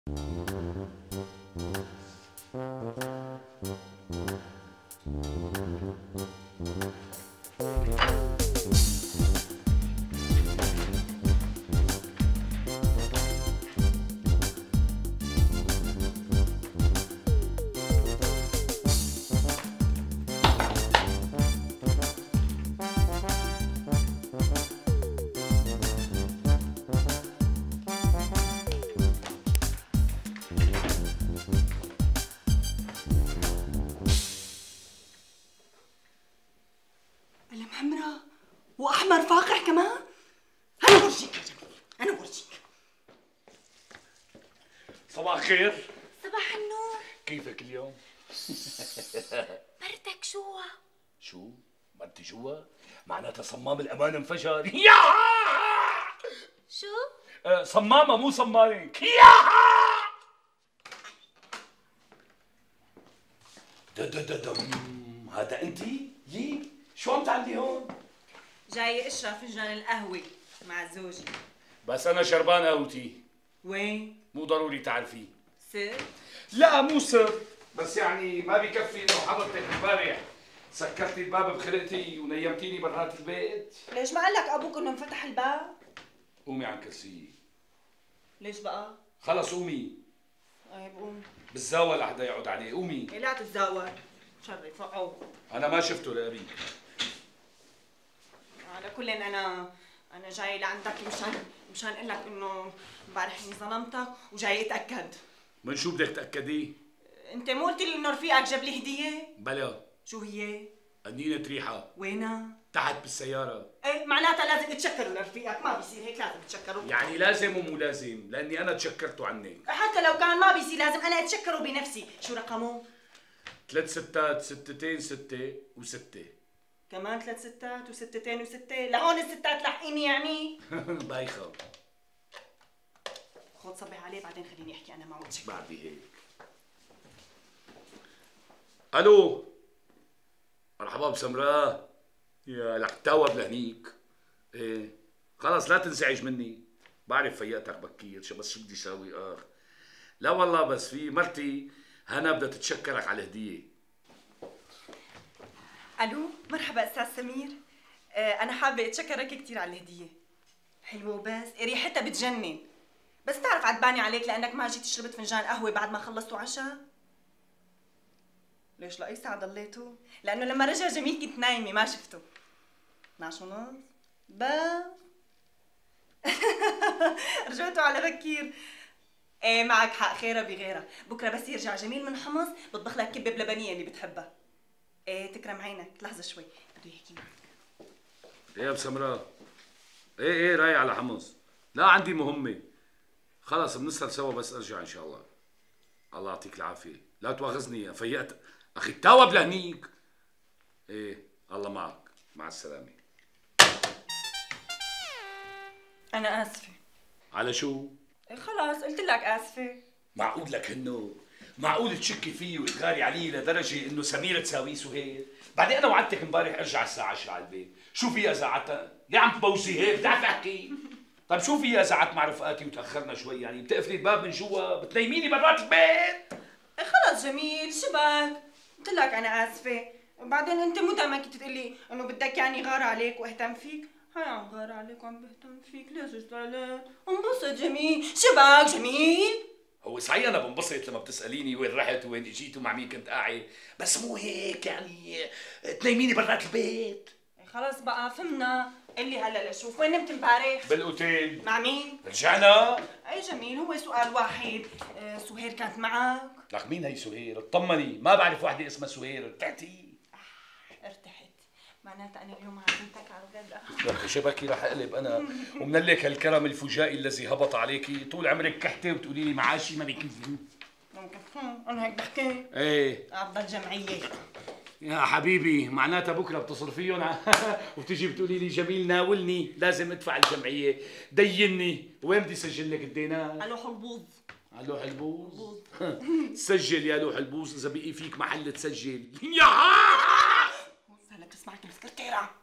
قلم حمراء واحمر فاقع كمان. انا بورجيك يا جميل، انا بورجيك. صباح الخير. صباح النور. كيفك اليوم؟ مرتك جوا. شو؟ مرتي جوا؟ معناتها صمام الامان انفجر. يا شو؟ صمامة مو صمامك. يا هذا انتي؟ يي شو عم تعملي هون؟ جاي اشرب فنجان القهوة مع زوجي. بس انا شربان قهوتي. وين؟ مو ضروري تعرفي. سر؟ لا مو سر، بس يعني ما بكفي انه حضرتك امبارح سكرتي الباب بخلقتي ونيمتيني برات البيت. ليش ما قال لك ابوك انه انفتح الباب؟ قومي عن كرسيي. ليش بقى؟ خلص قومي. طيب قوم. بالزاوية لحدا يقعد عليه، قومي. إيه لا تتزاور. شرف عو. انا ما شفته لأبي. على كل انا جاي لعندك مشان اقول لك انه امبارح اني ظلمتك وجاي اتاكد. من شو بدك تأكدي؟ انت مو قلت لي انه رفيقك جاب لي هديه؟ بلا. شو هي؟ قنينة ريحة. وينها؟ تحت بالسيارة. ايه معناتها لازم تشكروا لرفيقك، ما بيصير هيك، لازم تشكروا. يعني لازم ومو لازم، لأني أنا تشكرته عنك. حتى لو كان ما بيصير لازم انا اتشكره بنفسي. شو رقمه؟ 3 ستات، 6 6 و6. كمان 3 ستات وستتين وستة، لهون الستات لاحقيني يعني؟ بايخة. خذ صبح عليه بعدين خليني احكي انا معه. بعدي هيك. الو. مرحبا بسمراء. يا لك توب لهنيك. ايه خلص لا تنزعج مني، بعرف فيقتك بكير، شو بس شو بدي ساوي لا والله بس في مرتي هنا بدها تتشكرك على الهدية. الو مرحبا استاذ سمير. انا حابه اتشكرك كثير على الهديه، حلوه وبس ريحتها بتجنن، بس تعرف عتباني عليك لانك ما جيت شربت فنجان قهوه بعد ما خلصتوا عشاء. ليش لاي ساعه ضليتوا؟ لانه لما رجع جميل كنت نايمه ما شفته. 12:30 بس. رجعتوا على بكير. ايه معك حق، خيرها بغيرها. بكره بس يرجع جميل من حمص بطبخ لك كبه بلبنيه اللي بتحبها. ايه تكرم عينك، لحظة شوي بده يحكي معك. ايه يا بسمراء؟ ايه رايح على حمص؟ لا عندي مهمة. خلص بنسهر سوا بس ارجع ان شاء الله. الله يعطيك العافية، لا تواخذني فيقت اخي تاوب لهنيك. ايه الله معك، مع السلامة. أنا آسفة. على شو؟ إيه خلاص قلت لك آسفة. معقول لك انه معقول تشكي فيه وتغاري عليه لدرجة انه سميرة تساويه سهير؟ بعدين انا وعدتك امبارح ارجع الساعة 10 على البيت، شو فيها زعتها؟ ليه عم تبوسي هيك؟ بتعرف احكي؟ طيب شو فيها زعت مع رفقاتي وتأخرنا شوي يعني بتقفلي الباب من جوا بتنيميني برات البيت؟ إيه خلص جميل شبك؟ قلت لك أنا آسفة، وبعدين أنت مو دائما كنت تقول لي إنه بدك يعني غار عليك واهتم فيك، هاي عم غار عليك وعم بهتم فيك، ليش زعلان؟ انبسط جميل، شبك جميل؟ هو صحيح انا بنبسط لما بتساليني وين رحت وين اجيت ومع مين كنت قاعد، بس مو هيك يعني تنيميني برات البيت. خلص بقى فهمنا، قل لي هلا لشوف وين نمت امبارح؟ بالاوتيل. مع مين؟ رجعنا. اي جميل، هو سؤال واحد، سهير كانت معك؟ لك مين هي سهير؟ اطمني ما بعرف وحده اسمها سهير، ارتحتي؟ ارتحت، معناتها انا اليوم عازمتك على الغداء. لك شبكي رح اقلب انا ومنلك هالكرم الفجائي الذي هبط عليكي، طول عمرك كحته وتقولي لي معاشي ما بيكفي. ممكن انا هيك بحكي؟ ايه افضل جمعيه. يا حبيبي معناتها بكره بتصرفيهم وتجي بتقولي لي جميل ناولني لازم ادفع الجمعيه، ديني، وين بدي سجل لك الدينار؟ على لوح البوظ. على لوح البوظ؟ سجل يا لوح البوظ اذا بقي فيك محل تسجل. يا هلا بتسمعك السكرتيره.